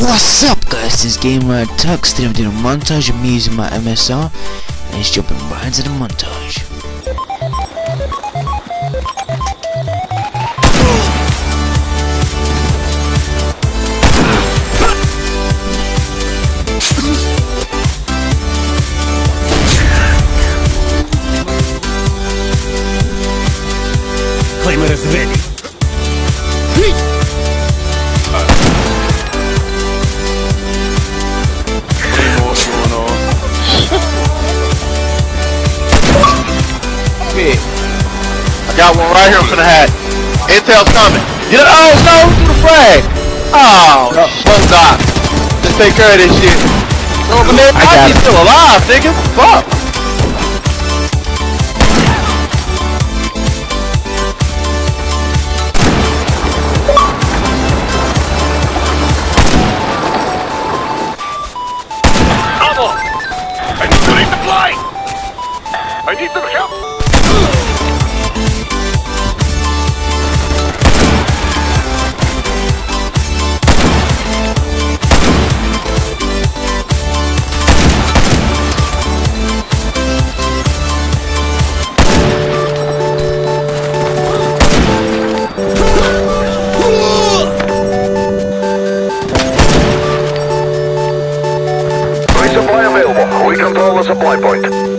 What's up guys, this is Gamer Tux. Today I'm doing a montage of me using my MSR, and he's jumping right into the montage. Claimer is ready. I got one right here for the hat. Intel's coming. Get it. Oh no, through the flag. Oh, slow doc. Just take care of this shit. Over there, he's still alive, nigga. Fuck. Come on. I need to redeploy. I need some help. Resupply available. We control the supply point.